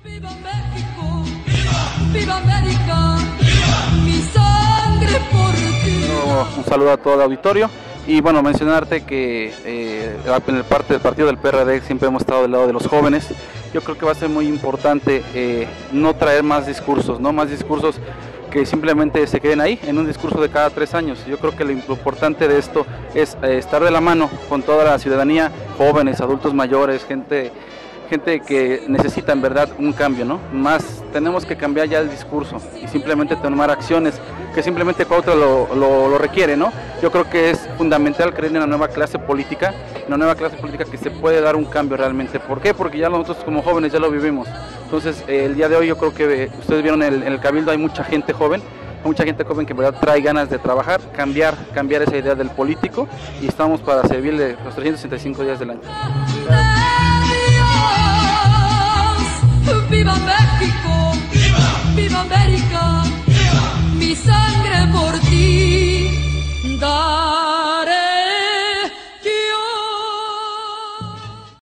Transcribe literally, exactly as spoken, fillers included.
¡Viva México! ¡Viva! ¡Viva América! ¡Viva! ¡Mi sangre por ti! Bueno, un saludo a todo el auditorio y bueno, mencionarte que eh, en el parte del partido del P R D siempre hemos estado del lado de los jóvenes. Yo creo que va a ser muy importante eh, no traer más discursos, no más discursos que simplemente se queden ahí, en un discurso de cada tres años. Yo creo que lo importante de esto es eh, estar de la mano con toda la ciudadanía, jóvenes, adultos mayores, gente, gente que necesita en verdad un cambio, ¿no? Más tenemos que cambiar ya el discurso y simplemente tomar acciones que simplemente Cuautla lo, lo, lo requiere, ¿no? Yo creo que es fundamental creer en una nueva clase política, una nueva clase política que se puede dar un cambio realmente. ¿Por qué? Porque ya nosotros como jóvenes ya lo vivimos. Entonces, eh, el día de hoy yo creo que eh, ustedes vieron en el, en el Cabildo hay mucha gente joven, mucha gente joven que en verdad trae ganas de trabajar, cambiar, cambiar esa idea del político y estamos para servirle los trescientos sesenta y cinco días del año. ¡Viva México!